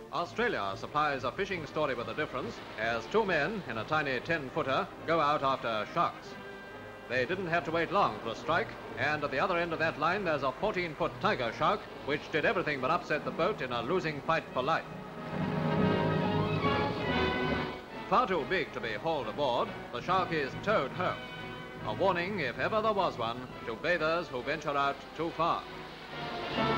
Australia supplies a fishing story with a difference as two men in a tiny 10-footer go out after sharks. They didn't have to wait long for a strike, and at the other end of that line there's a 14-foot tiger shark which did everything but upset the boat in a losing fight for life. Far too big to be hauled aboard, the shark is towed home. A warning, if ever there was one, to bathers who venture out too far.